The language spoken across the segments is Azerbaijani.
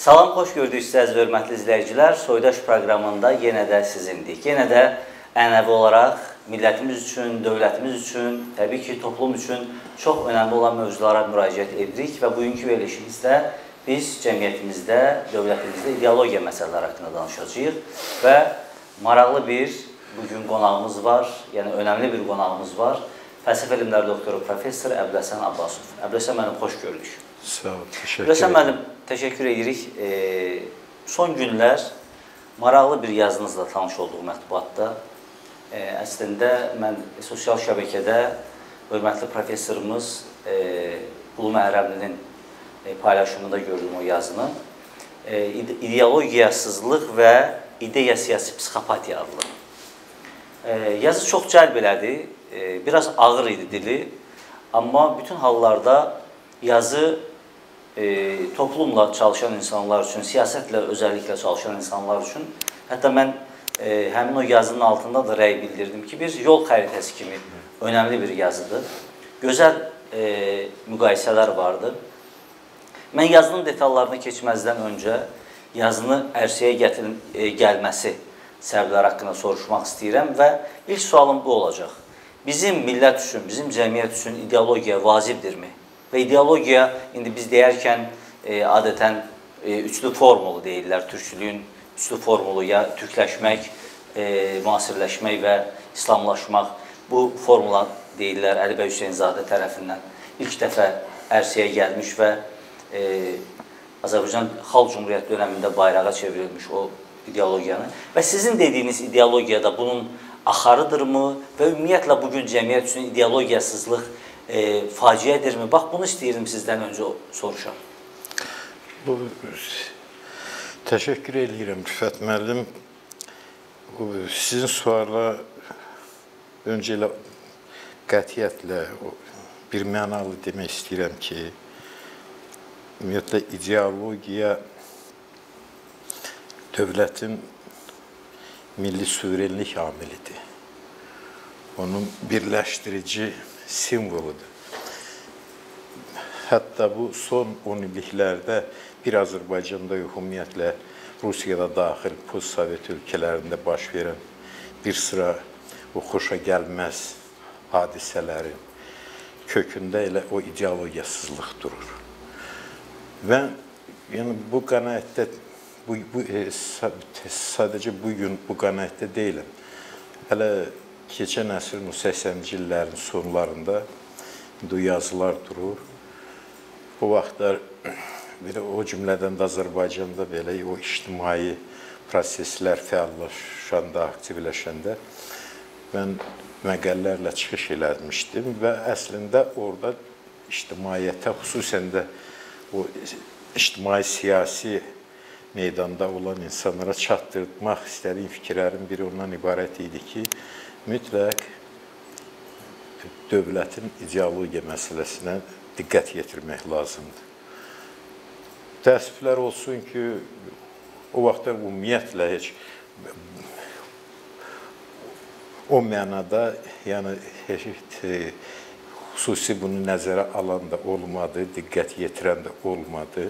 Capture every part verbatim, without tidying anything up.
Salam, xoş gördük sizə hörmətli izləyicilər. Soydaş proqramında yenə də sizindik. Yenə də ənəvi olaraq millətimiz üçün, dövlətimiz üçün, təbii ki, toplum üçün çox önəmli olan mövzulara müraciət edirik və bugünkü verilişimizdə biz cəmiyyətimizdə, dövlətimizdə ideologiya məsələləri haqqında danışacağıq və maraqlı bir bugün qonağımız var, yəni önəmli bir qonağımız var. Fəlsəfə elmləri doktoru professor Əbdülhəsən Abbasov. Əbdülhəsən müəllim, xoş gördük. Sağ ol, təşəkkür ederim. Əbdülhəsən müəllim, təşəkkür edirik. E, son günlər maraqlı bir yazınızla tanış olduğum mətbuatda. E, əslində, mən sosial şəbəkədə hörmətli professorumuz e, Qulu Məhrəmlinin e, paylaşımında gördüm o yazını. E, ideologiyasızlıq və ideya siyasi psixopatiya adlı. E, yazı çox cəlb elədi. E, biraz ağır idi dili. Amma bütün hallarda yazı E, toplumla çalışan insanlar üçün, siyasətlə özəlliklə çalışan insanlar üçün, hətta mən e, həmin o yazının altında da rəy bildirdim ki, bir yol xəritəsi kimi önəmli bir yazıdır. Gözəl e, müqayisələr vardı. Mən yazının detallarına keçməzdən öncə yazını ərsəyə gətirin, e, gəlməsi səbəblər haqqında soruşmaq istəyirəm və ilk sualım bu olacaq. Bizim millət üçün, bizim cəmiyyət üçün ideologiya vacibdirmi? Və ideologiya, indi biz deyərkən e, adətən e, üçlü formulu deyirlər, türkçülüyün üçlü formulu, ya türkləşmək, e, müasirləşmək və İslamlaşmaq. Bu formula deyirlər Əli bəy Hüseynzadə tərəfindən ilk dəfə ərsəyə gəlmiş və e, Azərbaycan Xalq Cumhuriyyəti dönəmində bayrağa çevrilmiş o ideologiyanı. Və sizin dediyiniz ideologiya da bunun axarıdırmı və ümumiyyətlə bugün cəmiyyət üçün ideologiyasızlıq E, faciədirmi? Bax, bunu istəyirdim sizdən öncə soruşam. Bu, təşəkkür edirəm Rüfət müəllim. Sizin suala öncə ilə qətiyyətlə bir mənalı demək istəyirəm ki, ümumiyyətlə ideologiya dövlətin milli suverenlik amilidir. Onun birləşdirici simvoludur. Hətta bu son on illiklərdə bir Azərbaycanda ümumiyyətlə Rusiyada daxil post-sovet ölkələrində baş verən bir sıra o xoşa gəlməz hadisələrin kökündə elə o ideologiyasızlıq durur. Və yəni, bu qənaətdə, bu, bu, e, sadəcə bugün bu qənaətdə deyiləm. Hələ keçən əsrin səksəninci illərin sonlarında bu yazılar durur. O vaxtlar o cümlədən də Azərbaycanda belə o ictimai proseslər fəallaşanda, aktivləşəndə mən məqəllərlə çıxış eləmişdim və əslində orada ictimaiyyətə, xüsusən də o ictimai siyasi meydanda olan insanlara çatdırmaq istədiyim fikirlərin biri ondan ibarət idi ki, mütləq dövlətin ideologiya məsələsinə diqqət yetirmək lazımdır. Təəssüflər olsun ki, o vaxtlar ümumiyyətlə heç o mənada, yəni heç xüsusi bunu nəzərə alan da olmadı, diqqət yetirən də olmadı.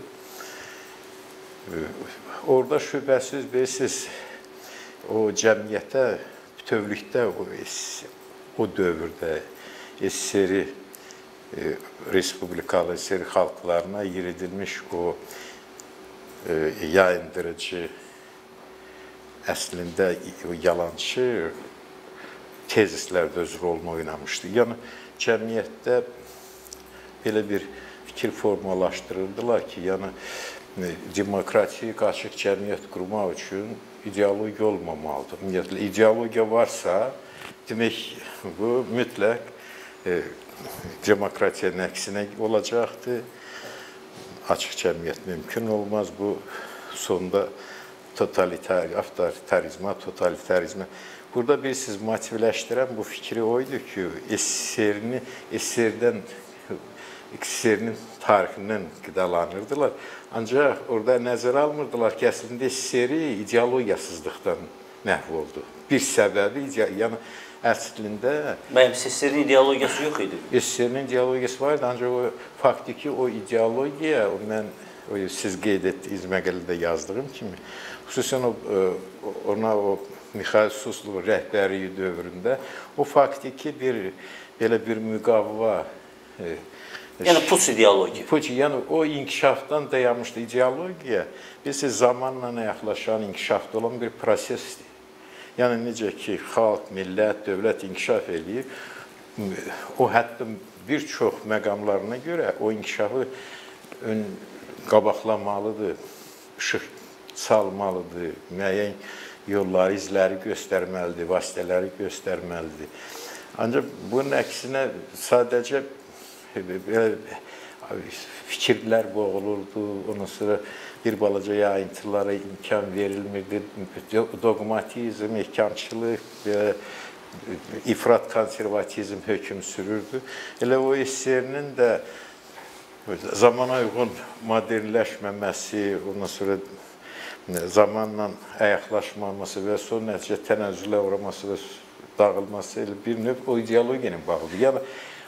Orada şübhəsiz bilirsiniz, o cəmiyyətə bütövlükdə o, o dövrdə S S R-i e, respublikalı S S R xalqlarına yeridilmiş o e, yayındırıcı, əslində o yalançı tezislərdə öz rolunu oynamışdı. Yəni, cəmiyyətdə belə bir fikir formalaşdırıldılar ki, yəni, demokratik, açıq cəmiyyət qurmaq üçün ideologiya olmamalıdır. Ümumiyyətlə, ideologiya varsa, demək, bu mütləq e, demokratiyanın əksinə olacaqdır. Açıq cəmiyyət mümkün olmaz. Bu, sonda totalitar, avtoritarizmə, totalitarizmə. Burada bir siz motivləşdirən bu fikri oydu ki, S S R-ni, S S R-dən S S R-nin tarixindən qidalanırdılar. Ancaq orada nəzərə almırdılar ki, əslində S S R-i ideologiyasızlıqdan məhv oldu. Bir səbəbi, yəni əslində... Mənim S S R-in ideologiyası yox idi. S S R-in ideologiyası var idi, ancaq o faktiki o ideologiya, mən o siz qeyd etdiyiniz məqalədə yazdığım kimi, xüsusən o, ona o Mixail Suslov rəhbərliyi dövründə o faktiki bir belə bir müqavva, yəni puç ideologiya. Puç, yəni o inkişafdan dayanmışdı ideologiya, bilirsiniz, zamanla yaxlaşan, inkişafda olan bir prosesdir. Yəni necə ki, xalq, millət, dövlət inkişaf eləyir, o hətta bir çox məqamlarına görə o inkişafı ön qabaqlamalıdır, işıq salmalıdır, müəyyən yolları, izləri göstərməlidir, vasitələri göstərməlidir. Ancaq bunun əksinə sadəcə fikirlər boğulurdu, ondan sonra bir balaca yayıntılara imkan verilmirdi, dogmatizm, ehkamçılıq, ifrat konservatizm hökm sürürdü. Elə o S S R-nin də zamana uyğun modernləşməməsi, ondan sonra zamanla əyaqlaşmaması və son nəticə tənəzzülə uğraması və dağılması elə bir növ o ideologiyanın bağlıdır. Yəni,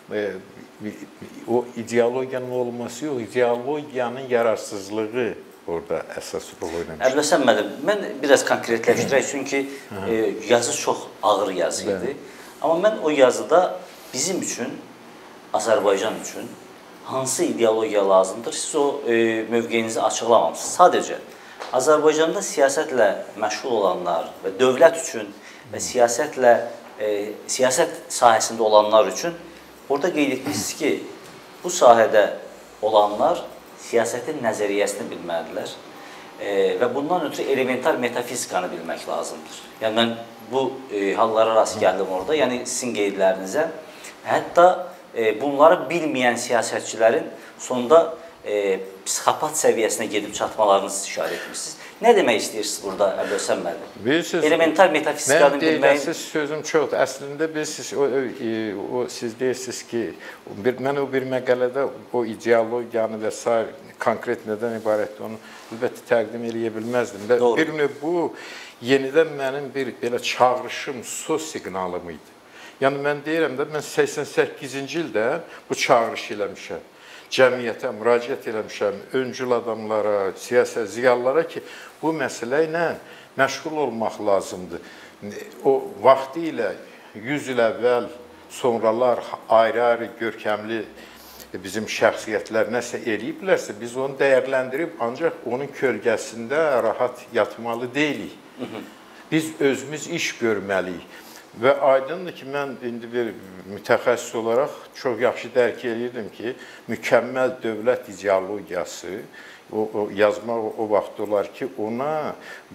o ideologiyanın olması yox, ideologiyanın yararsızlığı orada əsas rol oynamışdır. Əbləsən müəllim, mən biraz konkretləşdirək, çünki e, yazı çox ağır yazı idi. Amma mən o yazıda bizim üçün, Azərbaycan üçün hansı ideologiya lazımdır, siz o e, mövqeyinizi açıqlamamışsınız. Sadəcə, Azərbaycanda siyasətlə məşğul olanlar və dövlət üçün və siyasətlə, e, siyasət sahəsində olanlar üçün orada qeyd etmişsiniz ki, bu sahədə olanlar siyasətin nəzəriyyəsini bilməlidirlər e, və bundan ötürü elementar metafizikanı bilmək lazımdır. Yəni, mən bu e, hallara rast gəldim orada, yəni sizin qeydlərinizə. Hətta e, bunları bilməyən siyasətçilərin sonunda e, psixopat səviyyəsinə gedib çatmalarınızı işarə etmişsiniz. Nə demək istəyirsiniz burada Əbdülsəm müəllim? Elementar metafizikanı bilməyin... Mən deyiləsiz sözüm çoxdur. Əslində siz, o, o, siz deyirsiniz ki, bir, mən o bir məqalədə o ideologiyanı və s. konkret nədən ibarətdir, onu əlbəttə təqdim eləyə bilməzdim. Doğru. Bir növ bu, yenidən mənim bir belə çağrışım, sos siqnalım idi. Yəni, mən deyirəm də, mən səksən səkkizinci ildə bu çağrış eləmişəm. Cəmiyyətə müraciət eləmişəm, öncül adamlara, siyasət ziyalılara ki, bu məsələ ilə məşğul olmaq lazımdır. O vaxtı ilə yüz il əvvəl sonralar ayrı-ayrı görkəmli bizim şəxsiyyətlər nəsə eləyiblərsə, biz onu dəyərləndirib, ancaq onun kölgəsində rahat yatmalı deyilik. Biz özümüz iş görməliyik. Və aydındır ki, mən indi bir mütəxəssis olaraq çox yaxşı dərk edirdim ki, mükəmməl dövlət ideologiyası, o, o yazmaq o vaxt olar ki, ona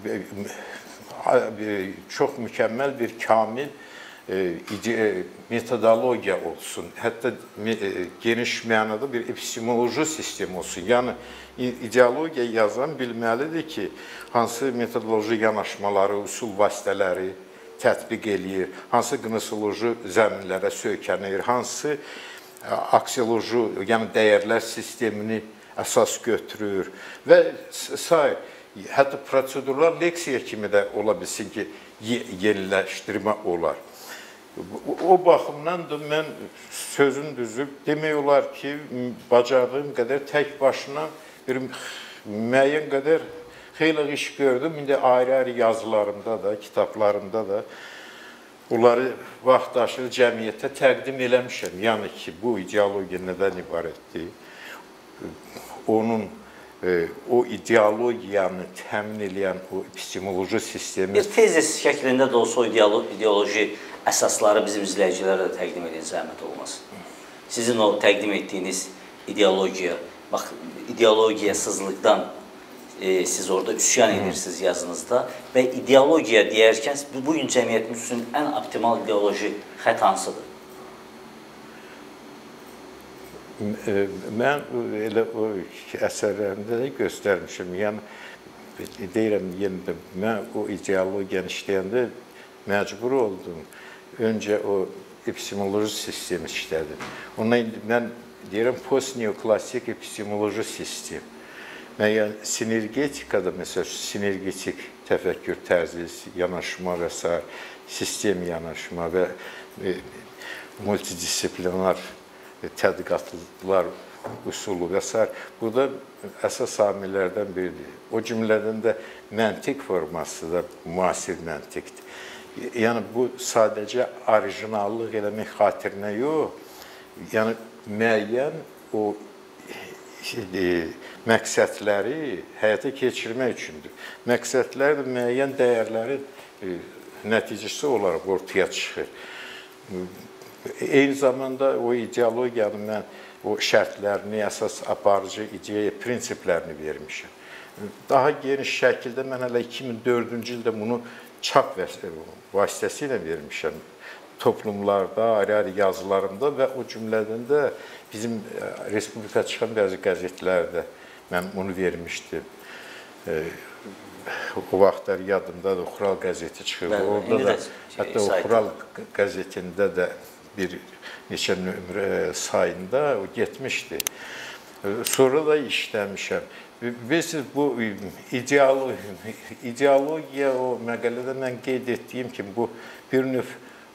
çox mükəmməl bir kamil e, metodologiya olsun, hətta e, geniş mənada bir epistemoloji sistem olsun. Yəni, ideologiya yazan bilməlidir ki, hansı metodoloji yanaşmaları, usul vasitələri tətbiq eləyir, hansı qnosioloji zəminlərə söykənir, hansı aksioloji, yəni dəyərlər sistemini əsas götürür və sair. Hətta prosedurlar leksiya kimi də ola bilsin ki, yeniləşdirmə olar. O baxımdan da mən sözün düzü demək olar ki, bacardığım qədər tək başına bir müəyyən qədər xeyli iş gördüm. İndi ayrı-ayrı yazılarımda da, kitablarımda da onları vaxtaşırı cəmiyyətə təqdim eləmişəm. Yəni ki, bu ideologiya nədən ibarətdir? Onun, o ideologiyanı təmin edən o epistemoloji sistemi... Bir tezis şəklində də olsa o ideoloji əsasları bizim izləyicilərə də təqdim edin, zəhmət olmasın. Sizin o təqdim etdiyiniz ideologiya, bax, ideologiyasızlıqdan E, siz orada üsyan edirsiniz yazınızda və ideologiya deyərkən bugün cəmiyyətimiz üçün ən optimal ideoloji xət hansıdır? Mən elə o əsərlərimdə də göstərmişim. Yəni, deyirəm, yenə mən o ideologiyanı işləyəndə məcbur oldum. Öncə o epistemoloji sistemi işlədim. Ondan mən deyirəm, post-neoklasik epistemoloji sistem. Müəyyən sinergetikada, məsələn, sinergetik təfəkkür tərzi, yanaşma və s. sistem yanaşma və multidisiplinar tədqiqatlar üsulu və s. Burada əsas amillərdən biridir. O cümlədən də məntiq forması da müasir məntiqdir. Yəni bu sadəcə orijinallıq eləmək xatirinə yox, yəni müəyyən o məqsədləri həyata keçirmək üçündür. Məqsədlər də müəyyən dəyərlərin nəticəsi olaraq ortaya çıxır. Eyni zamanda o ideologiyanın mən o şərtlərini, əsas aparıcı ideya, prinsiplərini vermişəm. Daha geniş şəkildə mən hələ iki min dördüncü ildə bunu çap vasitəsilə vermişəm. Toplumlarda, ayrı-ayrı yazılarımda və o cümlədən də bizim Respublika çıxan bəzi qəzetlərdə mən bunu vermişdim. O vaxtlar yadımdadır, Xural qəzeti çıxırdı. Orada da, hətta o Xural qəzetində də bir neçə nömrə sayında o getmişdi. Sonra da işləmişəm. Bilirsiniz, bu ideologiya, o məqalədə mən qeyd etdiyim kimi, bu bir növ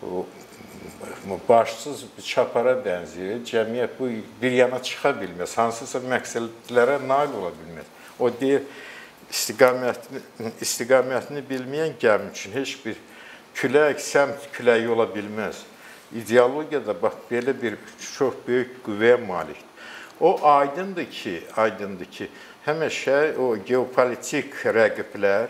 başsız çapara bənzəyir. Cəmiyyət bu bir yana çıxa bilməz, hansısa məqsədlərə nail ola bilməz. O deyir, istiqamətini, istiqamətini bilməyən gəmi üçün heç bir külək, səmt küləyi ola bilməz. İdeologiyada bax, belə bir çox böyük qüvvəyə malikdir. O aydındır ki, aydındır ki, həmişə o geopolitik rəqiblər,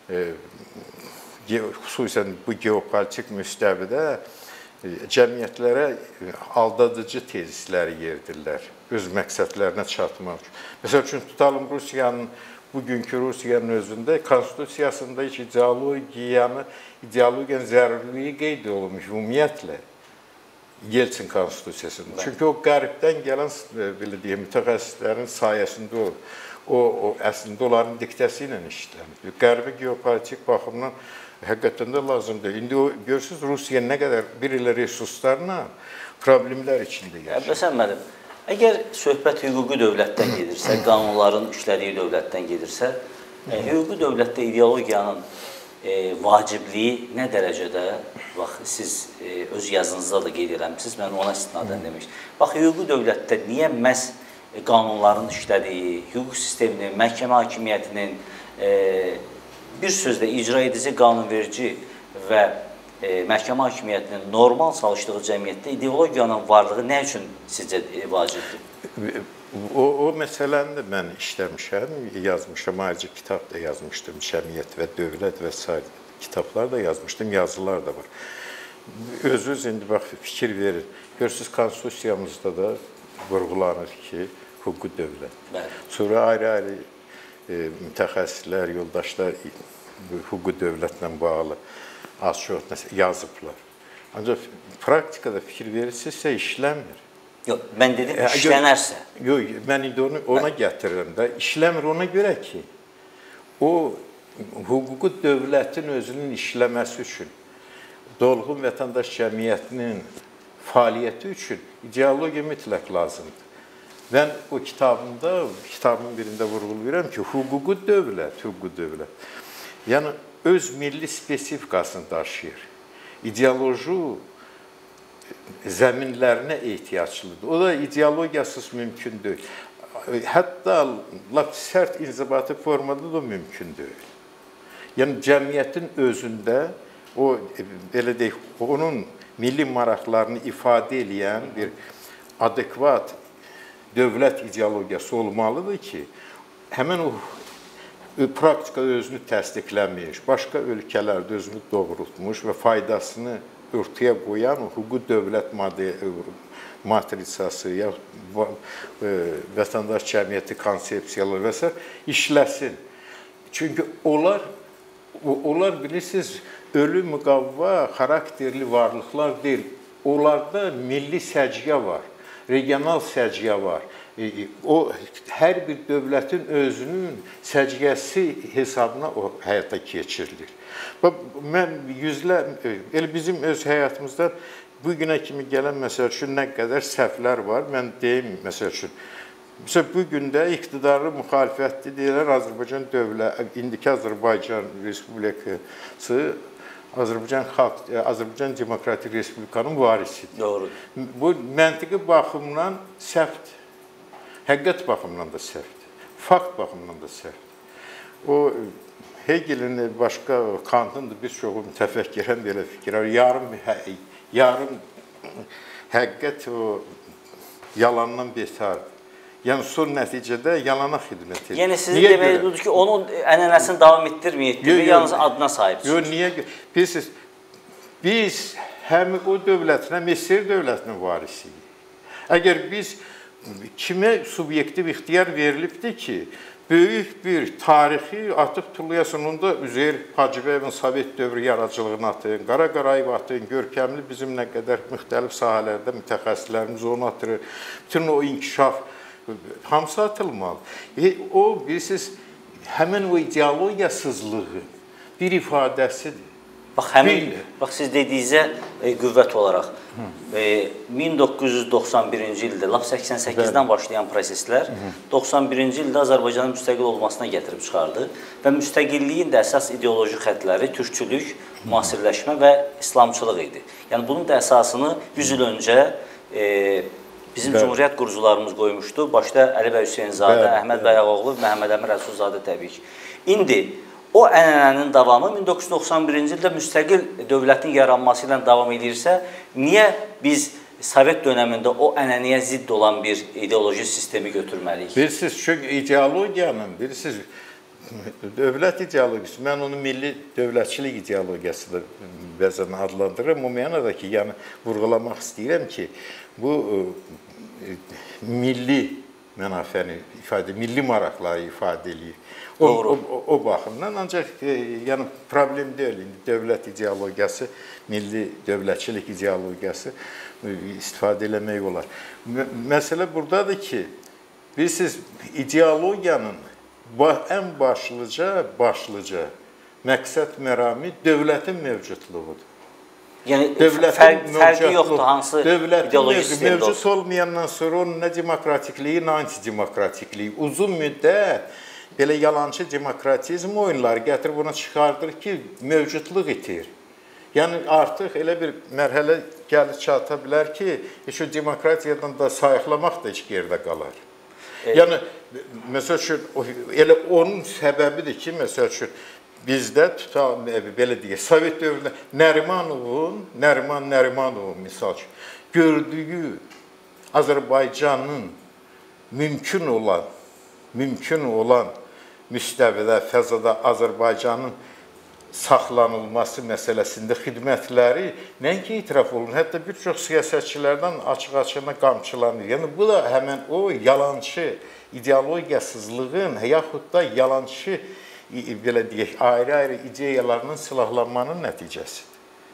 xüsusən bu geopolitik müstəvidə cəmiyyətlərə aldadıcı tezisləri yerdirlər, öz məqsədlərinə çatmaq üçün. Məsəl üçün, tutalım Rusiyanın, bugünkü Rusiyanın özündə konstitusiyasında heç ideologiyanı, ideologiyanın zəruriliyi qeyd olunmuş ümumiyyətlə Yeltsin konstitusiyasında. Çünki o qəribdən gələn, belə deyək, mütəxəssislərin sayəsində olur. O, o əslində onların diktəsi ilə işlənir. Qərbi geopolitik baxımdan həqiqətən də lazımdır. İndi o, görürsünüz, Rusiya nə qədər bir ilə resurslarla problemlər içində yaşayır. Əbləsən mənim, əgər söhbət hüquqi dövlətdən gedirsə, qanunların işlədiyi dövlətdən gedirsə, e, hüquqi dövlətdə ideologiyanın e, vacibliyi nə dərəcədə, bax, siz e, öz yazınızda da qeyd eləmişsiniz, mən ona istinadən demişdim. Bax, hüquqi dövlətdə niyə məhz qanunların işlədiyi, hüquq sisteminin, məhkəmə hakimiyyətinin, e, bir sözlə icra edici, qanunverici və e, məhkəmə hakimiyyətinin normal çalışdığı cəmiyyətdə ideologiyanın varlığı nə üçün sizcə vacibdir? O, o məsələni də mən işləmişəm, yazmışam, ayrıca kitab da yazmışdım, Cəmiyyət və Dövlət və s. kitablar da yazmışdım, yazılar da var. Öz-öz indi bax, fikir verir. Görürsünüz, konstitusiyamızda da vurğulanır ki, hüquqi dövlət. Bəli. Sonra ayrı-ayrı e, mütəxəssislər, yoldaşlar hüquqi dövlətlə bağlı az-çox yazıblar. Ancaq praktikada fikir verirsinizsə, işləmir. Yox, mən dedim, işlənərsə. Yox, mən indi onu, ona gətirirəm də. İşləmir ona görə ki, o hüquqi dövlətin özünün işləməsi üçün, dolğun vətəndaş cəmiyyətinin fəaliyyəti üçün ideologiya mütləq lazımdır. Mən o kitabımda, kitabın birində vurğulayıram ki, hüquqi dövlət, hüquqi dövlət, yəni öz milli spesifikasını daşıyır. İdeoloji zəminlərinə ehtiyaclıdır. O da ideologiyasız mümkün deyil. Hətta lap sərt inzibati formada da mümkün deyil. Yəni cəmiyyətin özündə o, belə deyək, onun milli maraqlarını ifadə edən bir adekvat dövlət ideologiyası olmalıdır ki, həmən o praktikada özünü təsdiqləmiş, başqa ölkələrdə özünü doğrultmuş və faydasını ortaya qoyan hüquqi dövlət matrisası, ya vətəndaş cəmiyyəti konsepsiyaları və s. işləsin. Çünki onlar, onlar bilirsiniz, ölü müqavva, xarakterli varlıqlar deyil. Onlarda milli səciyyə var, regional səciyyə var. O, hər bir dövlətin özünün səciyyəsi hesabına o həyata keçirilir. Mən yüzlə, elə bizim öz həyatımızda bugünə kimi gələn, məsəl üçün, nə qədər səhvlər var, mən deyim, məsəl üçün, məsəl, bugün də iqtidarlı müxalifətli deyilər, Azərbaycan dövlət, indiki Azərbaycan Respublikası, Azərbaycan Xalq, Azərbaycan Demokratik Respublikanın varisidir. Doğrudur. Bu məntiqi baxımdan səhvdir. həqiqət baxımından da səhvdir, fakt baxımından da səhvdir. O Hegelin başqa Kantın da bir çoxu mütəfəkkirən belə fikirlər, yarım, yarım həqiqət o yalandan betardır. Yəni, son nəticədə yalana xidmət edir. Yəni, sizin deməli budur ki, onun ənənəsini davam etdirməyək, yalnız adına sahibsiniz. Yox, niyə? Bilirsiniz, biz həm o dövlətinə, Misir dövlətinin varisiyik. Əgər biz kimə subyektiv ixtiyar verilibdir ki, böyük bir tarixi atıb tullayasın, onda Üzeyir Hacıbəyevin Sovet dövrü yaradıcılığını atın, Qara Qarayev atın, görkəmli bizim nə qədər müxtəlif sahələrdə mütəxəssislərimiz onu atır, bütün o inkişaf hamısı atılmalı. E, o, bilirsiniz, həmin o ideologiyasızlığı bir ifadəsidir. Bax, həmin, bax, siz dediyinizə e, qüvvət olaraq, e, min doqquz yüz doxsan birinci ildə, lap səksən səkkizdən başlayan proseslər, doxsan birinci ildə Azərbaycanın müstəqil olmasına gətirib çıxardı və müstəqilliyin də əsas ideoloji xətləri türkçülük, müasirləşmə və İslamçılıq idi. Yəni, bunun da əsasını yüz il öncə e, bizim Bəli. Cumhuriyyət qurucularımız qoymuşdu. Başda Əli bəy Hüseynzadə, Bəli. Əhməd bəy Ağaoğlu, Məhəmməd Əmir Rəsulzadə təbii ki. İndi o ənənənin davamı min doqquz yüz doxsan birinci ildə müstəqil dövlətin yaranması ilə davam edirsə, niyə biz Sovet dönəmində o ənənəyə zidd olan bir ideoloji sistemi götürməliyik? Bilirsiniz, çünki ideologiyanın, bilirsiniz, dövlət ideologiyası, mən onu milli dövlətçilik ideologiyası da bəzən adlandırırım. O mənada ki, yəni vurğulamaq istəyirəm ki, bu milli mənafəni ifadə, milli maraqları ifadə edir. O, o, o baxımdan ancaq e, yəni problem deyil. İndi dövlət ideologiyası, milli dövlətçilik ideologiyası e, istifadə eləmək olar. Məsələ buradadır ki, bilirsiniz, ideologiyanın ən başlıca, başlıca məqsəd mərami dövlətin mövcudluğudur. Yəni, fərq, fərqi yoxdur, hansı ideoloji sistemdə olsun. Mövcud olmayandan sonra onun nə demokratikliyi, nə antidemokratikliyi. Uzun müddət belə yalançı demokratizm oyunları gətirib ona çıxardır ki, mövcudluq itir. Yəni, artıq elə bir mərhələ gəlib çata bilər ki, heç o demokratiyadan da sayıqlamaq da heç yerdə qalar. Yəni, məsəl üçün, elə onun səbəbidir ki, məsəl üçün, bizdə tutal, belə deyək, Sovet dövründə Nərimanovun, Nəriman Nərimanovun misal üçün, gördüyü Azərbaycanın mümkün olan, mümkün olan müstəvidə, fəzada Azərbaycanın saxlanılması məsələsində xidmətləri nəinki itiraf olunur, hətta bir çox siyasətçilərdən açıq-açığına qamçılanır. Yəni, bu da həmən o yalançı ideologiyasızlığın, yaxud da yalançı belə deyək, ayrı-ayrı ideyalarının silahlanmanın nəticəsidir.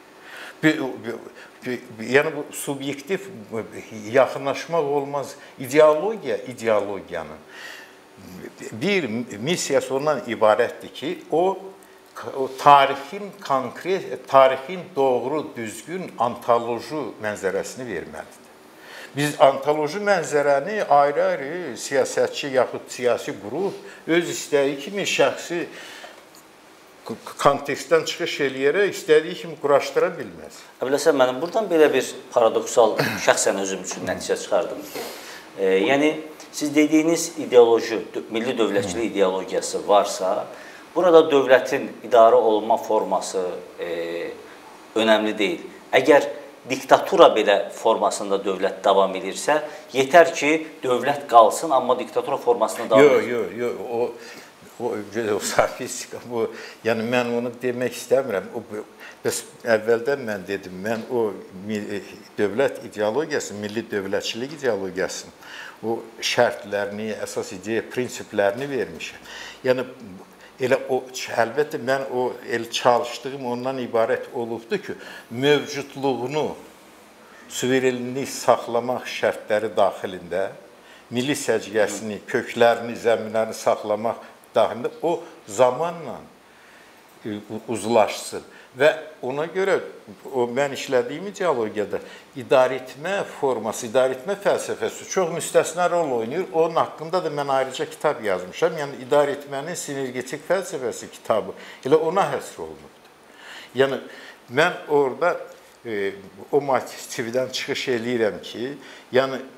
Yəni, bu subyektiv yaxınlaşmaq olmaz. İdeologiya, ideologiyanın bir missiyası ondan ibarətdir ki, o, o tarixin konkret, tarixin doğru, düzgün antoloji mənzərəsini verməlidir. Biz antoloji mənzərəni ayrı-ayrı siyasətçi yaxud siyasi qrup öz istəyi kimi şəxsi kontekstdən çıxış eləyərək istədiyi kimi quraşdıra bilməz. Əbləsən, mənim buradan belə bir paradoksal şəxsən özüm üçün nəticə çıxardım ki, e, yəni siz dediyiniz ideoloji, milli dövlətçilik ideologiyası varsa, burada dövlətin idarə olunma forması e, önəmli deyil. Əgər diktatura belə formasında dövlət davam edirsə, yetər ki, dövlət qalsın, amma diktatura formasında davam edir. Yox, yox, yox, o, o, o sofistika, bu, yəni mən onu demək istəmirəm. O, bəs əvvəldən mən dedim, mən o dövlət ideologiyası, milli dövlətçilik ideologiyasının o şərtlərini, əsas ideya, prinsiplərini vermişəm. Yəni, elə o, əlbəttə, mən o, el çalışdığım ondan ibarət olubdur ki, mövcudluğunu, suverenliyi saxlamaq şərtləri daxilində, milli səciyyəsini, köklərini, zəminlərini saxlamaq daxilində o zamanla uzlaşsın. Və ona görə o, mən işlədiyim ideologiyada idarəetmə forması, idarəetmə fəlsəfəsi çox müstəsna rol oynayır. Onun haqqında da mən ayrıca kitab yazmışam. Yəni, idarəetmənin sinergetik fəlsəfəsi kitabı elə ona həsr olunubdur. Yəni, mən orada e, o motivdən çıxış eləyirəm ki, yəni,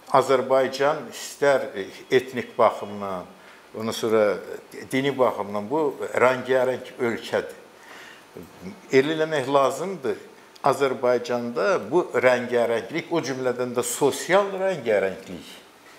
Azərbaycan istər etnik baxımdan, ondan sonra dini baxımdan bu rəngarəng ölkədir. El eləmək lazımdır. Azərbaycanda bu rəngarənglik, o cümlədən də sosial rəngarənglik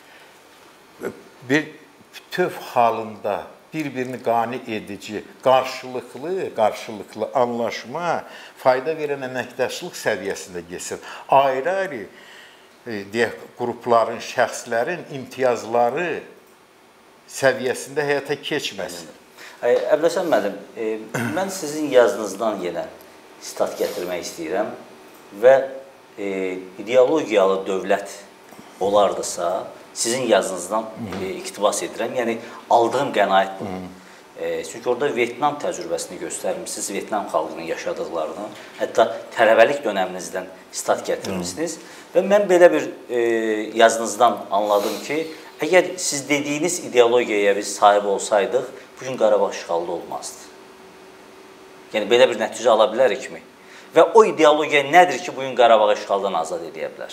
bir bütöv halında bir-birini qane edici, qarşılıqlı, qarşılıqlı anlaşma, fayda verən əməkdaşlıq səviyyəsində geçsin. Ayrı-ayrı deyək, qrupların, şəxslərin imtiyazları səviyyəsində həyata keçməsin. Əbdülhəsən müəllim, mən sizin yazınızdan yenə sitat gətirmək istəyirəm və ideologiyalı dövlət olardısa, sizin yazınızdan iqtibas edirəm. Yəni, aldığım qənaət bu. Çünki orada Vyetnam təcrübəsini göstərmişsiniz, Vyetnam xalqının yaşadıqlarını, hətta tələbəlik dönəminizdən sitat gətirmişsiniz. Və mən belə bir yazınızdan anladım ki, əgər siz dediyiniz ideologiyaya biz sahib olsaydıq, bugün Qarabağ işğalda olmazdı. Yəni, belə bir nəticə ala bilərikmi? Və o ideologiya nədir ki, bugün Qarabağı işğaldan azad edə bilər?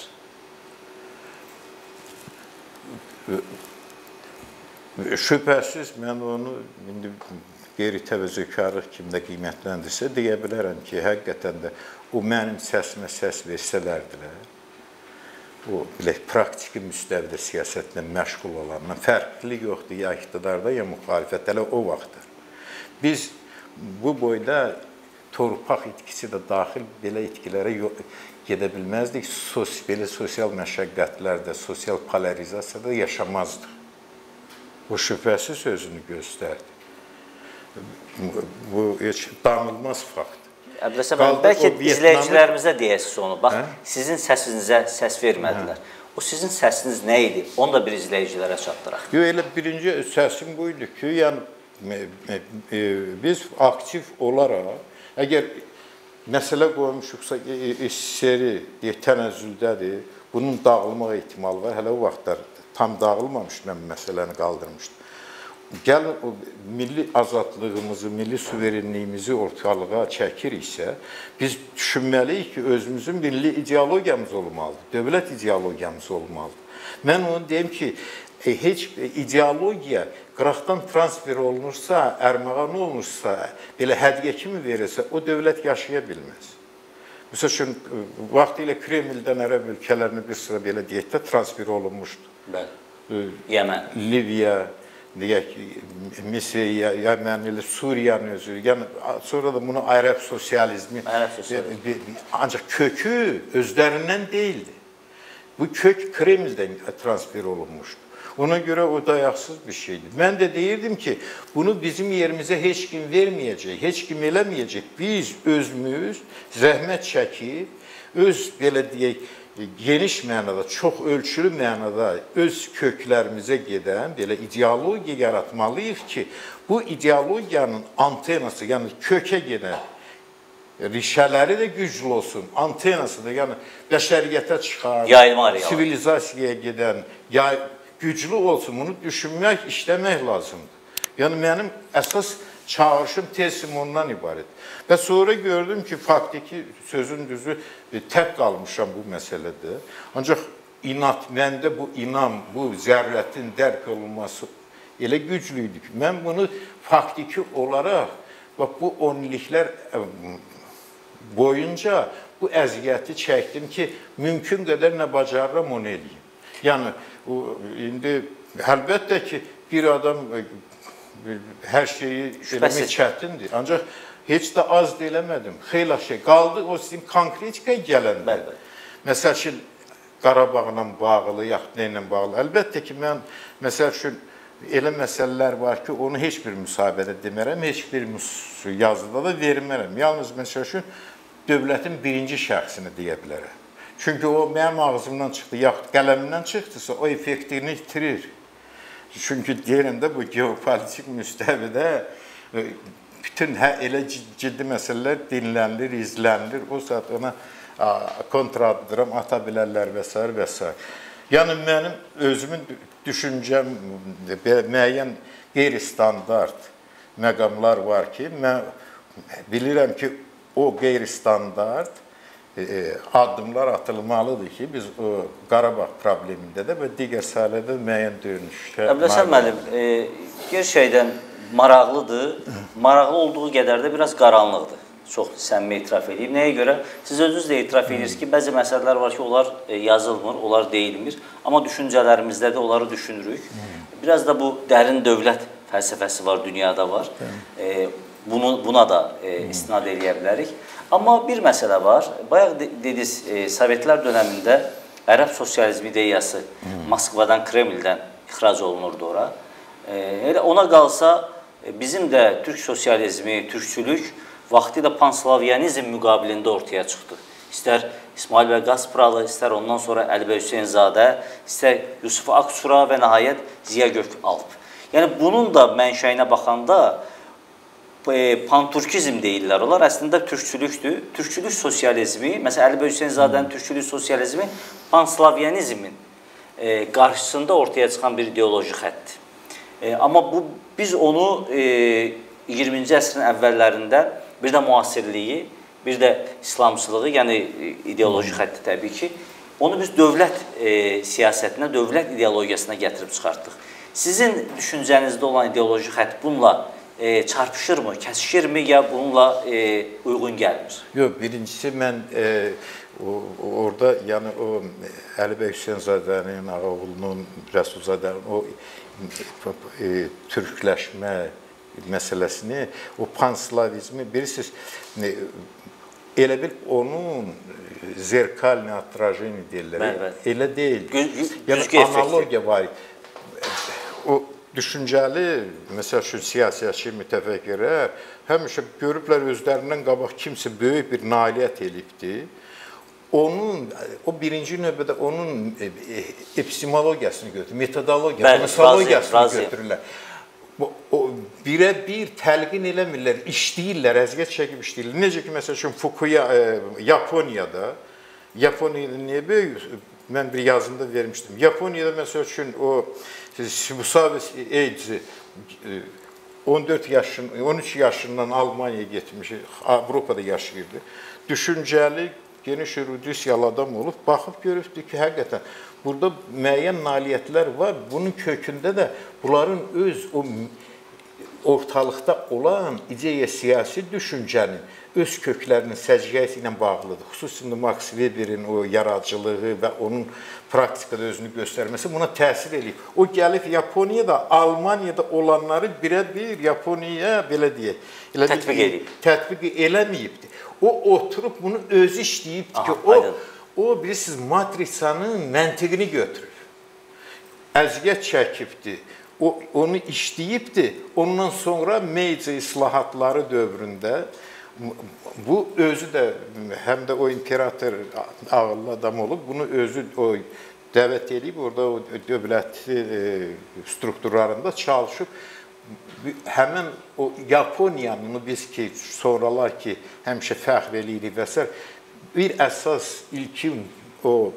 Şübhəsiz, mən onu indi qeyri-təvəzzökarlıq kimdə qiymətləndirsə, deyə bilərəm ki, həqiqətən də o mənim səsimə səs versələrdilər, o praktiki müstəvidə siyasətlə məşğul olanla fərqlilik yoxdur, ya iqtidarda, ya müxalifət, hələ o vaxtdır. Biz bu boyda torpaq itkisi də daxil belə itkilərə gedə bilməzdik, belə sosial məşəqqətlərdə, sosial polarizasiyada yaşamazdıq. Bu şübhəsiz özünü göstərdi. Bu heç danılmaz faktdır. Əbdülhəsən müəllim, bəlkə izləyicilərimizə deyəsiniz onu. Bax, sizin səsinizə səs vermədilər. O sizin səsiniz nə idi? Onu da bir izləyicilərə çatdıraq. Yox, elə birinci səsim buydu ki, yəni biz aktiv olaraq, əgər məsələ qoymuşuqsa, seri tənəzzüldədir, bunun dağılmaq ehtimalı var. Hələ o vaxtlar tam dağılmamış, mən məsələni qaldırmışdım. Gəlin, o milli azadlığımızı, milli suverenliyimizi ortalığa çəkiriksə, biz düşünməliyik ki, özümüzün milli ideologiyamız olmalıdır, dövlət ideologiyamız olmalıdır. Mən onu deyim ki, heç ideologiya qıraqdan transfer olunursa, ərmağan olunursa, belə hədiyyə kimi verirsə, o dövlət yaşaya bilməz. Məsəl üçün, vaxtilə Kremldən ərəb ölkələrinə bir sıra belə deyəkdə transfer olunmuşdur. Bəli, Yəmən. Liviya, deyək ki, Misriya, Yəmən, Suriyanın özü, yəni sonra da bunu ərəb sosializmi, ancaq kökü özlərindən deyildi. Bu kök Kremldən transfer olunmuşdur. Ona görə o dayaqsız bir şeydir. Mən də deyirdim ki, bunu bizim yerimizə heç kim verməyəcək, heç kim eləməyəcək. Biz özümüz zəhmət çəkib, öz belə deyək, geniş mənada, çox ölçülü mənada öz köklərimizə gedən belə ideologiya yaratmalıyıq ki, bu ideologiyanın antenası, yəni kökə gedən, rişələri də güclü olsun, antenası da, yəni bəşəriyyətə çıxan, sivilizasiyaya gedən, güclü olsun, bunu düşünmək, işləmək lazımdır. Yəni, mənim əsas çağırışım tezim ondan ibarət. Və sonra gördüm ki, faktiki sözün düzü tək qalmışam bu məsələdə. Ancaq inat, məndə bu inam, bu zərrətin dərk olunması elə güclüydü ki, mən bunu faktiki olaraq, bu onilliklər boyunca bu əziyyəti çəkdim ki, mümkün qədər nə bacarıram, onu eləyim. Yəni, indi əlbəttə ki, bir adam hər şeyi eləmək çətindir. Ancaq heç də az da eləmədim. Xeyla şey qaldı, o sizin konkretikaya gələndə. Məsəl üçün, Qarabağla bağlı, yaxud nə ilə bağlı. Əlbəttə ki, mən, məsəl üçün, elə məsələlər var ki, onu heç bir müsahibədə demərəm, heç bir yazıda da vermərəm. Yalnız, məsəl üçün, dövlətin birinci şəxsini deyə bilərəm. Çünki o, mənim ağzımdan çıxdı, yaxud qələmimdən çıxdısa, o effektini itirir. Çünki deyirəndə bu geopolitik müstəvidə bütün elə ciddi məsələlər dinlənilir, izlənilir. O saat ona kontradıram, ata bilərlər və s. və s. Yəni, mənim özümün düşüncəm, müəyyən qeyri-standart məqamlar var ki, mən bilirəm ki, o qeyri-standart addımlar atılmalıdır ki, biz o Qarabağ problemində də və digər sahələrdə müəyyən dönüşlər... Əbdülhəsən müəllim, e, gerçəkdən maraqlıdır. Maraqlı olduğu qədər də biraz qaranlıqdır. Çox səmimi etiraf edeyim. Nəyə görə? Siz özünüz də etiraf edirsiniz ki, bəzi məsələlər var ki, onlar yazılmır, onlar deyilmir. Amma düşüncələrimizdə də onları düşünürük. Biraz da bu dərin dövlət fəlsəfəsi var, dünyada var. E, bunu, buna da e, istinad edə bilərik. Amma bir məsələ var. Bayaq dediniz, e, Sovetlər dönəmində ərəb sosializmi ideyası Moskvadan, Kremldən ixrac olunurdu ora. E, elə ona qalsa e, bizim də türk sosializmi, türkçülük vaxtilə panslavyanizm müqabilində ortaya çıxdı. İstər İsmail bəy Qaspıralı, istər ondan sonra Əli bəy Hüseynzadə, istər Yusuf Akçura və nəhayət Ziya Gökalp. Yəni bunun da mənşəyinə baxanda panturkizm deyirlər. Onlar əslində türkçülükdür. Türkçülük sosializmi, məsələn, Əli bəy Hüseynzadənin türkçülük sosializmi panslavyanizmin qarşısında ortaya çıxan bir ideoloji xəttdir. Amma bu, biz onu iyirminci əsrin əvvəllərində bir də müasirliyi, bir də İslamçılığı, yəni ideoloji xətti təbii ki, onu biz dövlət siyasətinə, dövlət ideologiyasına gətirib çıxartdıq. Sizin düşüncənizdə olan ideoloji xətt bununla E, çarpışırmı, kəsişirmi ya bununla e, uyğun gəlmir? Yox, birincisi mən e, o, orada yəni o Əli bəy Hüseynzadənin, Ağaoğlunun, Rəsulzadənin o e, türkləşmə məsələsini, o panslavizmi bilirsiniz, e, elə bil onun zerkalni atrajeni deyirlər. Bəli, elə deyil. Güz, yəni analogiya var. O düşüncəli, məsəl üçün siyasətçi mütəfəkkirlər həmişə görüblər özlərindən qabaq kimsə böyük bir nailiyyət elibdi. Onun, o birinci növbədə onun epistemologiyasını götürürlər, metodologiyasını, misologiyasını götürürlər. O birə-bir təlqin eləmirlər, işləyirlər, əziyyət çəkib işləyirlər. Necə ki, məsəl üçün Fukuya, Yaponiyada, Yaponiyada niyə böyük? Mən bir yazımda vermişdim. Yaponiyada məsəl üçün o Shibusawa Eiichi on dörd yaşın, on üç yaşından Almaniyaya getmiş, Avropada yaşayırdı. Düşüncəli, geniş erudisiyalı adam olub, baxıb görübdür ki, həqiqətən burada müəyyən nailiyyətlər var. Bunun kökündə də bunların öz o ortalıqda olan ideya siyasi düşüncənin öz köklərinin səciyəsi ilə bağlıdır. Xüsusilə Max Weberin o yaradıcılığı və onun praktikada özünü göstərməsi buna təsir edib. O gəlib Yaponiyada, Almaniyada olanları birə-bir Yaponiyaya belə deyək, tətbiq edib. Tətbiq eləməyibdir. O oturub bunu özü işləyibdir ki, o, o bilirsiniz, matrisanın məntiqini götürür. Əziyyət çəkibdir. O, onu işləyibdir. Ondan sonra Meiji islahatları dövründə bu özü də həm də o imperator ağıllı adam olub, bunu özü o dəvət edib, orada o dövlət strukturlarında çalışıb, həmən o Yaponiyanı biz ki, sonralar ki, həmişə fəxr eləyirik və s. bir əsas ilkin o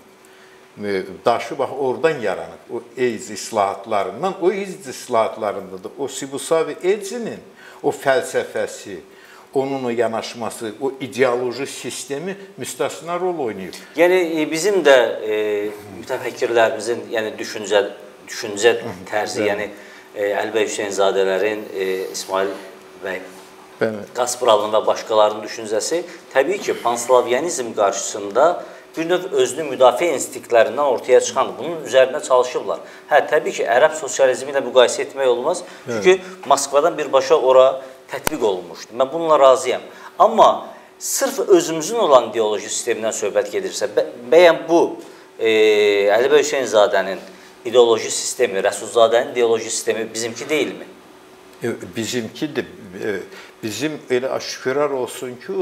daşı bax oradan yaranıb, o Eiichi islahatlarından, o Eiichi islahatlarında da o Shibusawa Eiichinin o fəlsəfəsi, onun o yanaşması, o ideoloji sistemi müstəsna rol oynayıb. Yəni bizim də e, mütəfəkkirlərimizin, yəni düşüncə, düşüncə tərzi, yəni e, Əli bəy Hüseynzadələrin, e, İsmail bəy Qaspıralının və başqalarının düşüncəsi təbii ki, panslavyanizm qarşısında bir növ özünü müdafiə instinktlərindən ortaya çıxandır. Bunun üzərində çalışıblar. Hə, təbii ki, ərəb sosializmi ilə müqayisə etmək olmaz. Çünki Moskvadan birbaşa ora tətbiq olunmuşdur. Mən bununla razıyam. Amma sırf özümüzün olan ideoloji sistemindən söhbət gedirsə, bəyən bu e, Əli bəy Hüseynzadənin ideoloji sistemi, Rəsulzadənin ideoloji sistemi bizimki deyilmi? Bizimkidir. Bizim elə aşikar olsun ki,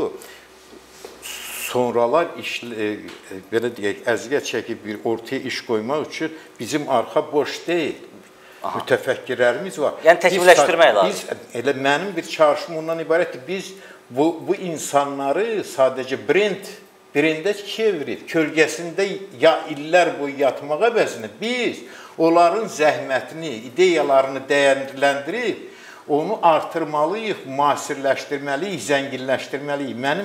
sonralar iş, belə deyək, əziyyət çəkib bir ortaya iş qoymaq üçün bizim arxa boş deyil. Aha. Mütəfəkkirlərimiz var. Yəni təkmilləşdirmək lazım. Biz, elə mənim bir çağrışım ondan ibarətdir. Biz bu, bu insanları sadəcə brend, brendə çevirib, kölgəsində ya illər boyu yatmağa əvəzinə biz onların zəhmətini, ideyalarını dəyərləndirib, onu artırmalıyıq, müasirləşdirməliyik, zənginləşdirməliyik. Mənim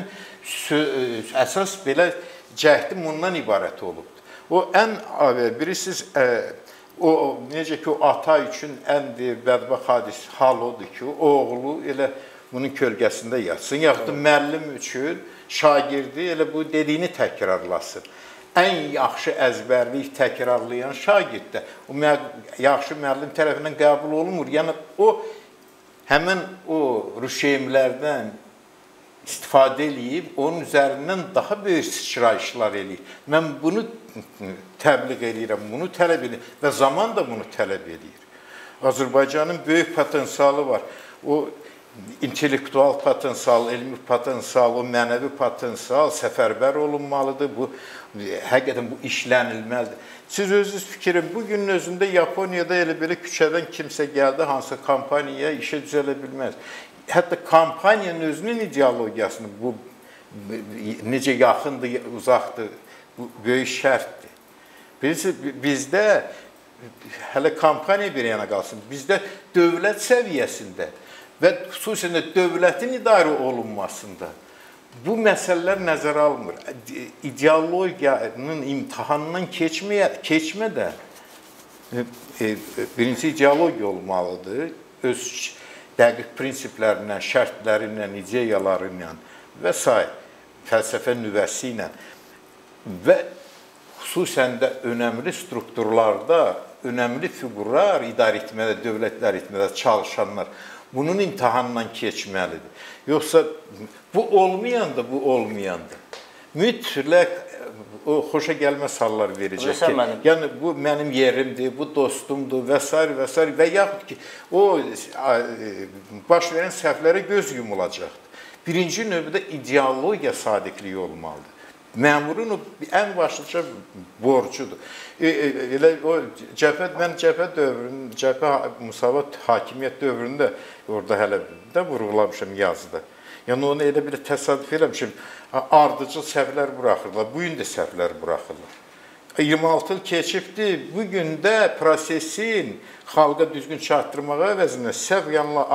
əsas belə cəhdim ondan ibarət olubdur. O ən bilirsiniz, o necə ki o ata üçün ən bədbəxt hadis hal odur ki, o oğlu elə bunun kölgəsində yatsın, yaxud da müəllim üçün şagirdi elə bu dediyini təkrarlasın. Ən yaxşı əzbərlik təkrarlayan şagirddə o yaxşı müəllim tərəfindən qəbul olunmur. Yəni o həmin o rüşeymlərdən istifadə edib, onun üzərindən daha böyük sıçrayışlar eləyir. Mən bunu təbliğ edirəm, bunu tələb edir və zaman da bunu tələb edir. Azərbaycanın böyük potensialı var. O intellektual potensial, elmi potensial, o mənəvi potensial səfərbər olunmalıdır. Bu həqiqətən bu işlənilməlidir. Siz özünüz fikrin, bugünün özündə Yaponiyada elə belə küçədən kimsə gəldi, hansı kampaniyaya işə düzələ bilməz. Hətta kampaniyanın özünün ideologiyasını, bu necə yaxındır, uzaqdır, bu böyük şərtdir. Bizdə, hələ kampaniya bir yana qalsın, bizdə dövlət səviyyəsində və xüsusən də dövlətin idarə olunmasında bu məsələlər nəzərə alınmır. İdeologiyanın imtahanından keçmədən birinci ideologiya olmalıdır. Öz dəqiq prinsiplərindən, şərtlərindən, ideyalarından və s. fəlsəfə nüvəsi ilə və xüsusən də önəmli strukturlarda, önəmli fiqurlar idarə etmədə, dövlət idarə etmədə çalışanlar bunun imtahanından keçməlidir. Yoxsa bu olmayanda, bu olmayanda mütləq o xoşa gəlməz hallar verəcək ki, yəni bu mənim yerimdir, bu dostumdur və s. və s. və yaxud ki, o baş verən səhvlərə göz yumulacaqdır. Birinci növbədə ideologiya sadiqliyi olmalıdır. Məmurun ən başlıca borcudur. Elə o cəbhə, mən cəbhə dövründə, cəbhə müsavat hakimiyyət dövründə orada hələ də vurğulamışam yazıda. Yəni onu elə bir təsadüf eləmişim, ardıcıl səhvlər buraxırlar, bu gün də səhvlər buraxırlar. iyirmi altı il keçibdir, bugün də prosesin xalqa düzgün çatdırmağa əvəzinə səhv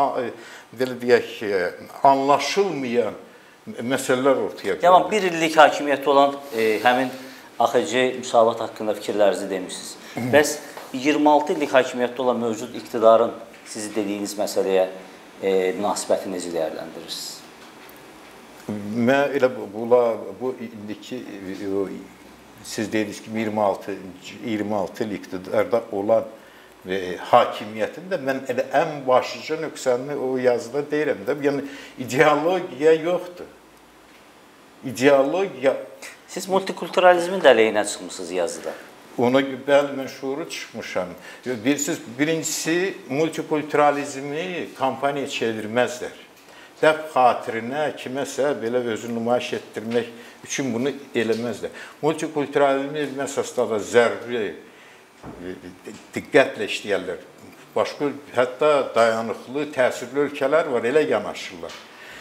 anlaşılmayan məsələlər ortaya qoyulur. Yəni, bir illik hakimiyyəti olan e, həmin A X C müsavat haqqında fikirlərinizi demişsiniz. Bəs iyirmi altı illik hakimiyyətdə olan mövcud iqtidarın sizi dediyiniz məsələyə e, münasibəti necə dəyərləndirirsiniz? Mən elə bula, bu indiki, siz dediniz ki, iyirmi altı il iqtidarda olan və hakimiyyətin də mən elə ən başlıca nöqsənini o yazıda deyirəm də, yəni ideologiya yoxdur. İdeologiya... Siz multikulturalizmin də əleyhinə çıxmışsınız yazıda. Ona bəli, mən şuuru çıxmışam. Birincisi, multikulturalizmi kampaniya çevirməzlər. Dəb xatirinə kiməsə belə özünü nümayiş etdirmək üçün bunu eləməzlər. Multikulturalizm əsasda da zəruri diqqətlə işləyərlər. Başqa, hətta dayanıqlı, təsirli ölkələr var, elə yanaşırlar.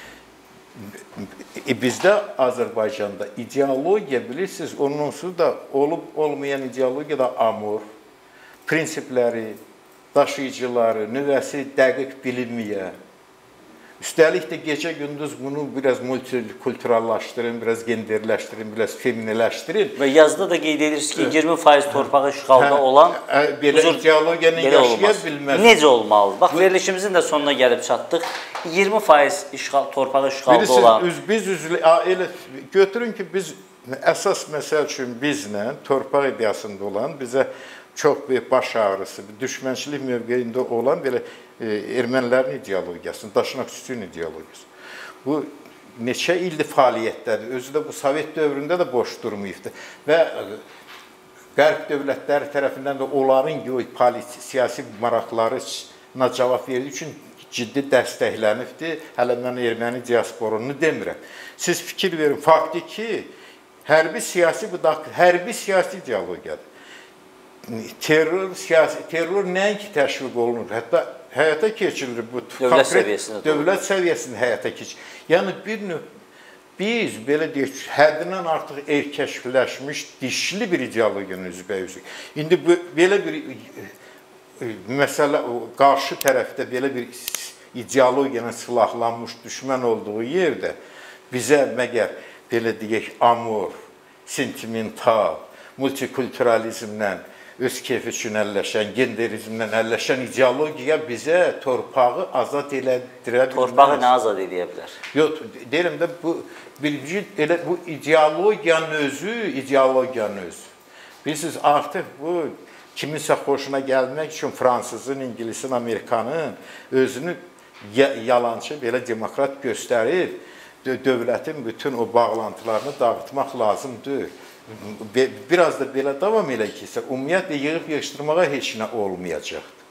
Bizdə Azərbaycanda ideologiya, bilirsiniz, onsuz da olub-olmayan ideologiya da amor, prinsipləri, daşıyıcıları, nüvəsi dəqiq bilinməyən. Üstəlik də gecə-gündüz bunu biraz multikulturallaşdırın, biraz genderləşdirin, biraz feminiləşdirin. Və yazıda da qeyd edirsiniz ki, iyirmi faiz torpağı işğalda olan belə ideologiyanı yaşaya bilməz. Necə olmalıdır? Bax, verilişimizin də sonuna gəlib çatdıq. iyirmi faiz torpağı işğalda olan... Biz elə götürün ki, biz əsas məsəl üçün bizlə torpaq ideyasında olan, bizə çox böyük baş ağrısı, düşmənçilik mövqeyində olan belə ermənilərin ideologiyasını, daşınaq sütun ideologiyası. Bu neçə ildir fəaliyyətdədir, özü də bu Sovet dövründə də boş durmayıbdır və Qərb dövlətləri tərəfindən də onların siyasi maraqlarına cavab verdiyi üçün ciddi dəstəklənibdir. Hələ mən erməni diasporunu demirəm. Siz fikir verin, faktiki hərbi siyasi, bu da hərbi siyasi ideologiyadır. Terror, siyasi, terror nəinki təşviq olunur, hətta həyata keçirilir bu dövlət səviyyəsində. Dövlət səviyyəsində həyata keçirilir. Yəni bir növ biz belə deyək, həddindən artıq erkəşləşmiş, dişli bir ideologiyanın üzbəyüzük. İndi belə bir məsələ, qarşı tərəfdə belə bir ideologiyanın silahlanmış düşmən olduğu yerdə bizə məgər belə deyək amor, sentimental, multikulturalizmlə öz keyfi üçün əlləşən, genderizmlə əlləşən ideologiya bizə torpağı azad elədirə bilməz. Torpağı nə azad edə bilər? Yox, deyirəm də bu birinci elə bu ideologiyanın özü, ideologiyanın özü. Bilirsiniz, artıq bu kiminsə xoşuna gəlmək üçün Fransızın, İngilisin, Amerikanın özünü yalancı, belə demokrat göstərib, dövlətin bütün o bağlantılarını dağıtmaq lazımdır. Biraz da belə davam eləyirsə, ümumiyyətlə yığıb yığışdırmağa heç nə olmayacaqdır.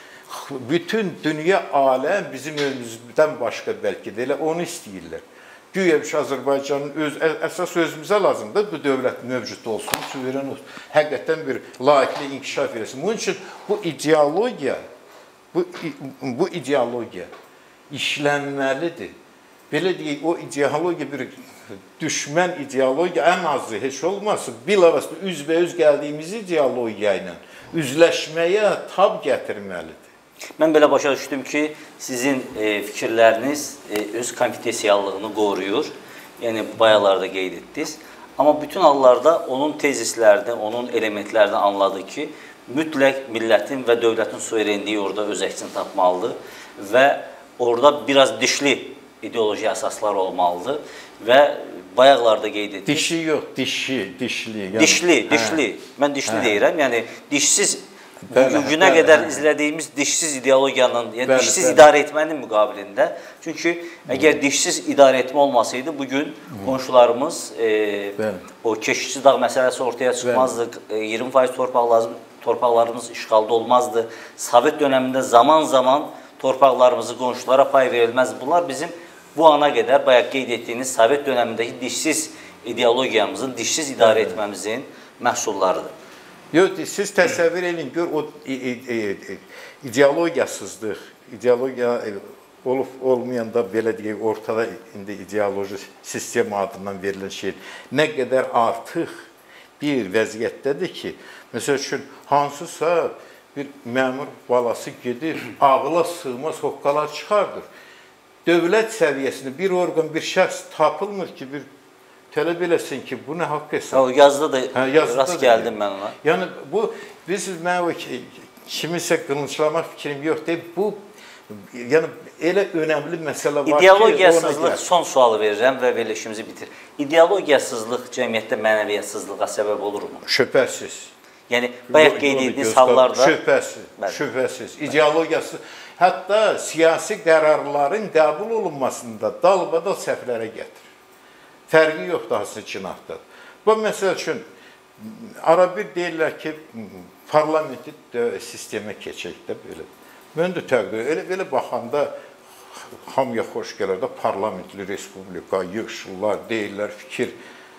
Bütün dünya aləm bizim önümüzdən başqa bəlkə də elə onu istəyirlər. Güya Azərbaycanın öz, əsas özümüzə lazımdır, bu dövlət mövcud olsun, suveren olsun. Həqiqətən bir layiqli inkişaf eləsin. Bunun üçün bu ideologiya, bu, bu ideologiya işlənməlidir. Belə deyək, o ideologiya bir düşmən ideologiya ən azı heç olmasın, bilavasitə üzbəüz gəldiyimiz ideologiya ilə üzləşməyə tab gətirməlidir. Mən belə başa düşdüm ki, sizin e, fikirləriniz e, öz konfidensiyallığını qoruyur. Yəni, bayalarda qeyd etdiniz. Amma bütün hallarda onun tezislərdə, onun elementlərdə anladı ki, mütləq millətin və dövlətin suverenliyi orada öz əksini tapmalıdır və orada biraz dişli ideoloji əsaslar olmalıdır və bayaqlarda qeyd etdik. Dişi yox, dişi, dişli. Yəni, dişli, dişli. Hə. Mən dişli hə. deyirəm. Yəni, dişsiz, bugünə qədər hə. izlədiyimiz dişsiz ideologiyanın, yəni bəli, dişsiz bəli. idarə etmənin müqabilində. Çünki əgər dişsiz idarə etmə olmasaydı, bugün qonşularımız e, o keşikçi dağ məsələsi ortaya çıxmazdı. E, iyirmi faiz torpaqlarımız, torpaqlarımız işğalda olmazdı. Sovet dönəmində zaman-zaman torpaqlarımızı qonşulara pay verilməz. Bunlar bizim bu ana qədər bayaq qeyd etdiyiniz Sovet dönəmindəki dişsiz ideologiyamızın, dişsiz idarə etməmizin məhsullarıdır. Yox, siz təsəvvür edin, gör o ideologiyasızlıq, ideologiya olub olmayanda belə deyək, ortada indi ideoloji sistem adından verilən şey nə qədər artıq bir vəziyyətdədir ki, məsəl üçün, hansısa bir məmur balası gedir, ağla sığmaz hoqqalar çıxardır. Dövlət səviyyəsində bir orqan, bir şəxs tapılmır ki, bir tələb eləsin ki, bu nə haqq hesab? Yazıda da hə, yazıda rast da gəldim mən ona. Yəni, bu, bilirsiniz, mən o kimisə qılınçlamaq fikrim yox deyib, bu, yəni, elə önəmli məsələ var ki, ideologiyasızlıq, son sualı verirəm və verilişimizi bitir. İdeologiyasızlıq cəmiyyətdə mənəviyyətsizlığa səbəb olurmu? Şübhəsiz. Yəni, bayaq qeyd etdiyiniz hallarda... Şübhəsiz, şübhəsiz, ideologiyası, hətta siyasi qərarların qəbul olunmasında dalbadal səhvlərə gətirir. Fərqi yoxdur, hansı cinahdadır. Bu, məsəl üçün, ara bir deyirlər ki, parlamenti sistemə keçək də belə. Mən də təqdir, elə belə baxanda hamıya xoş gələr də parlamentli respublika, yığışırlar, deyirlər, fikir.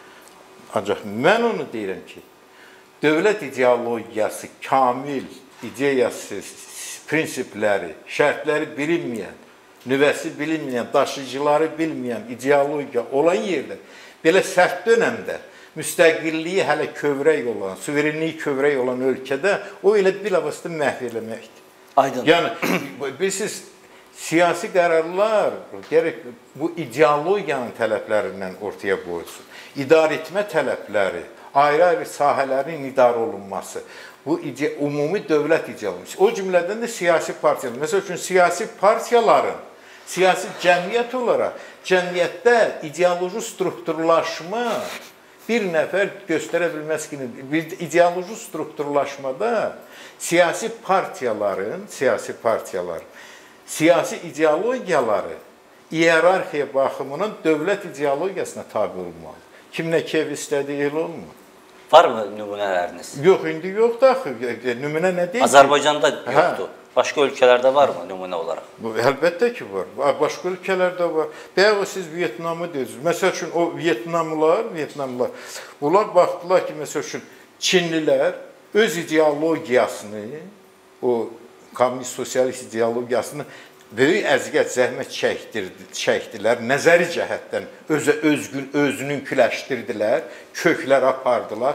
Ancaq mən onu deyirəm ki, dövlət ideologiyası, kamil ideyası, prinsipləri, şərtləri bilinməyən, nüvəsi bilinməyən, daşıyıcıları bilməyən ideologiya olan yerdə, belə sərt dönəmdə, müstəqilliyi hələ kövrək olan, suverenliyi kövrək olan ölkədə o elə bilavasitə məhv eləməkdir. Aydın. Yəni, bilirsiniz, siyasi qərarlar gərək bu ideologiyanın tələblərindən ortaya qoyulsun. İdarə etmə tələbləri, ayrı-ayrı sahələrin idarə olunması, bu ümumi dövlət ideologiyası. O cümlədən də siyasi partiyalar. Məsəl üçün, siyasi partiyaların, siyasi cəmiyyət olaraq, cəmiyyətdə ideoloji strukturlaşma bir nəfər göstərə bilməz ki, bir ideoloji strukturlaşmada siyasi partiyaların, siyasi partiyalar, siyasi ideologiyaları iyerarxiya baxımının dövlət ideologiyasına tabi olmalı. Kim nə keyf istədiyi elə olmur. Varmı nümunələriniz? Yox, indi yoxdur axı. Nümunə nə deyil? Azərbaycanda yoxdur. Başqa ölkələrdə varmı nümunə olaraq? Əlbəttə ki, var. Başqa ölkələrdə var. Bayaq siz Vyetnamı deyirsiniz. Məsəl üçün, o Vyetnamlılar, Vyetnamlılar, onlar baxdılar ki, məsəl üçün, Çinlilər öz ideologiyasını, o kommunist sosialist ideologiyasını böyük əziyyət, zəhmət çəkdilər, nəzəri cəhətdən özə özgün, özününküləşdirdilər, köklər apardılar,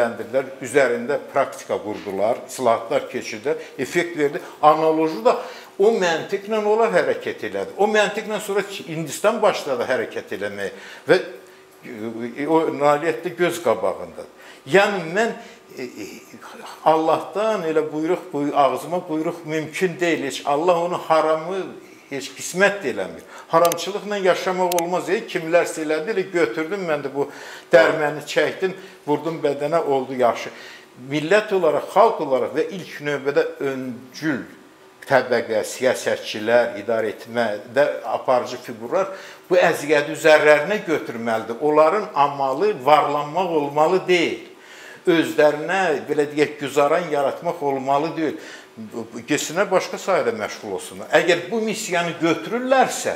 möhkəmləndirdilər, üzərində praktika qurdular, islahatlar keçirdilər, effekt verdi. Analoji da O məntiqlə onlar hərəkət elədi. O məntiqlə sonra Hindistan başladı hərəkət eləməyə və o nailiyyətdə göz qabağındadır. Yəni mən Allahdan elə buyruq, ağzıma buyruq mümkün deyil. Heç Allah onu haramı heç qismət də eləmir. Haramçılıqla yaşamaq olmaz. E, kimlərsə elədi, elə götürdüm mən də bu dərməni çəkdim, vurdum bədənə, oldu yaxşı. Millət olaraq, xalq olaraq və ilk növbədə öncül təbəqə, siyasətçilər, idarə etmədə aparıcı figurlar bu əziyyəti üzərlərinə götürməlidir. Onların amalı varlanmaq olmalı deyil. Özlərinə, belə deyək, güzaran yaratmaq olmalı deyil. Geçsinə başqa sahədə məşğul olsunlar. Əgər bu missiyanı götürürlərsə,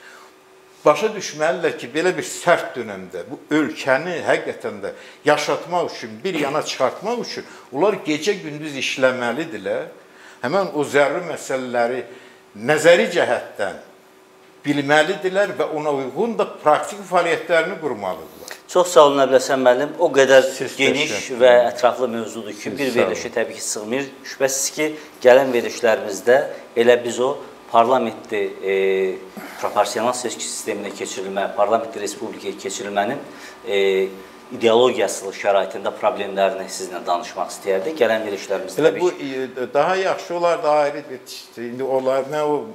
başa düşməlidirlər ki, belə bir sərt dönəmdə bu ölkəni həqiqətən də yaşatmaq üçün, bir yana çıxartmaq üçün onlar gecə-gündüz işləməlidirlər. Həmən o zəruri məsələləri nəzəri cəhətdən bilməlidirlər və ona uyğun da praktik fəaliyyətlərini qurmalıdırlar. Çox sağ olun Əbləsən müəllim. O qədər geniş və ətraflı mövzudur ki, bir verilişə təbii ki sığmır. Şübhəsiz ki, gələn verilişlərimizdə elə biz o parlamentli e, proporsional seçki sisteminə keçirilmə, parlamentli respublikaya keçirilmənin e, ideologiyası şəraitində problemlərini sizinlə danışmaq istəyərdik. Gələn verilişlərimizdə elə bu ki, daha yaxşı olar da ayrı indi onlar mən o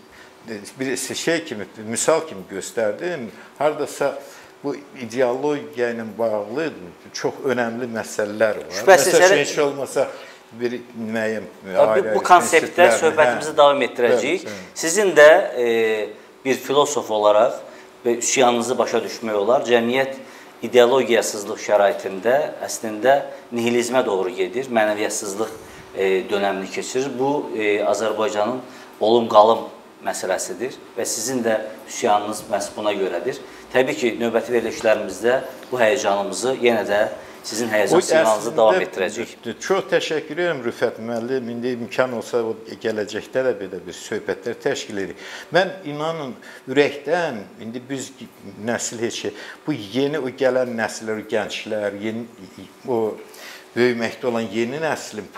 bir şey kimi, misal kimi göstərdim. Hardasa bu ideologiya ilə bağlı çox önəmli məsələlər var. Şübhəsiz, məsəl heç olmasa bir müəyyən ayrı bu konseptdə söhbətimizi hə, davam etdirəcəyik. Evet, evet. Sizin də e, bir filosof olaraq və üsyanınızı başa düşmək olar. Cəmiyyət ideologiyasızlıq şəraitində əslində nihilizmə doğru gedir, mənəviyyətsizlik e, dönəmini keçirir. Bu e, Azərbaycanın olum-qalım məsələsidir və sizin də üsyanınız məhz buna görədir. Təbii ki, növbəti verilişlərimizdə bu həyəcanımızı yenə də sizin həyəcan siqnalınızı davam etdirəcək. Çox təşəkkür edirəm Rüfət müəllim. İndi imkan olsa o gələcəkdə də belə bir söhbətlər təşkil edirik. Mən inanın ürəkdən, indi biz nəsil heç şey, bu yeni o gələn nəsillər, gənclər, yeni, o böyüməkdə olan yeni nəslin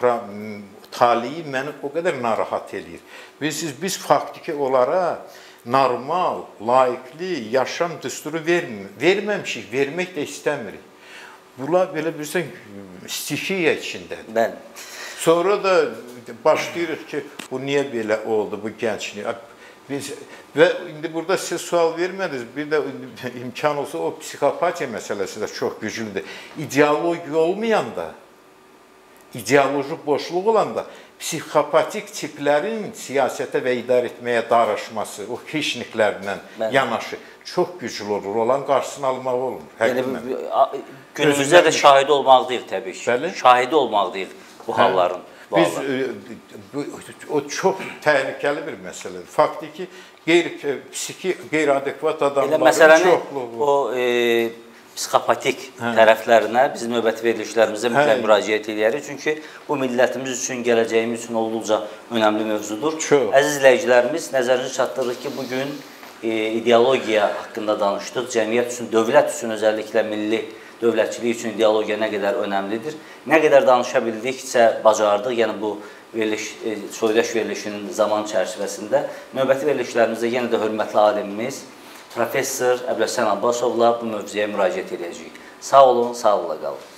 taliyi məni o qədər narahat edir. Bilirsiniz, biz faktiki olaraq normal, layiqli yaşam düsturu verməmişik, vermək də istəmirik. Bunlar belə bilirsən, stixiya içindədir. Bəli. Sonra da başlayırıq ki, bu niyə belə oldu, bu gənclik. Biz, və indi burada siz sual vermədiniz, bir də imkan olsa o psixopatiya məsələsi də çox güclüdür. İdeologiya olmayanda, ideoloji boşluq olanda, psixopatik tiplərin siyasətə və idarə etməyə darışması, o xişniklərlə yanaşı çox güclü olur. Olan qarşısını almaq olmur. Yəni, günümüzdə də şahidi olmaq deyil təbii ki. Bəli? Şahidi olmaq deyil bu halların. Hə. Biz, bu, o çox təhlükəli bir məsələdir. Faktiki, qeyri-psixi, qeyri-adekvat adamların çoxluğu. O e, psixopatik hə. tərəflərinə biz növbəti verilişlərimizdə mütləq müraciət edərik. Çünki bu millətimiz üçün, gələcəyimiz üçün olduqca önəmli mövzudur. Çox. Əziz izləyicilərimiz, nəzərinizə çatdırırıq ki, bugün e, ideologiya haqqında danışdıq. Cəmiyyət üçün, dövlət üçün, özəlliklə milli dövlətçilik üçün ideologiya nə qədər önəmlidir. Nə qədər danışa bildikcə bacardıq, yəni bu veriliş, e, soydaş verilişinin zaman çərçivəsində. Növbəti verilişlərimizdə yenə də hörmətli alimimiz Professor Əbləsən Abbasovla bu mövzuya müraciət edəcəyik. Sağ olun, sağlıqla qalın.